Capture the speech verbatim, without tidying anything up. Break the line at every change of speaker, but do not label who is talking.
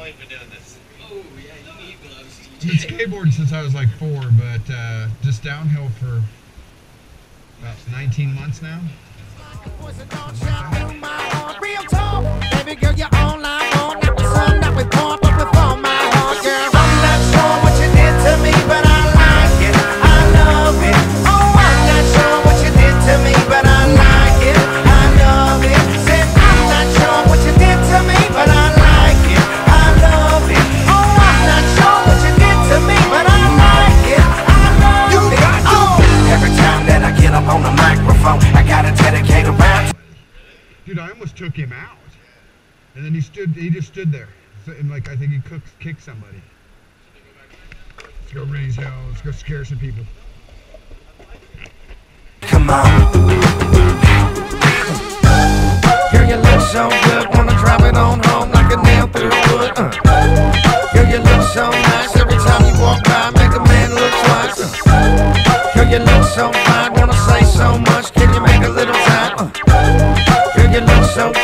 long have you been doing this?
Oh, yeah, you need gloves.
I've been skateboarding since I was like four, but uh, just downhill for about nineteen months now.
Real talk, baby girl, you're all I want. Not the sun that we pour, but before my heart, girl. I'm not sure what you did to me, but I like it. I love it. Oh, I'm not sure what you did to me, but I like it. I love it. Said I'm not sure what you did to me, but I like it. I love it. Oh, I'm not sure what you did to me, but I like it. I love it. Oh, every time that I get up on the microphone, I gotta dedicate a rap.
Dude, I almost took him out, and then he stood. He just stood there, so, and like I think he cooked, kicked somebody. Let's go raise hell. Let's go scare some people.
Come on, girl, you look so good. Wanna drop it on home like a nail through wood. Uh. Girl, you look so nice. Every time you walk by, make a man look twice. Uh. Girl, you look so fine. Wanna say so much. Can you make a little time? Uh. Girl, you look so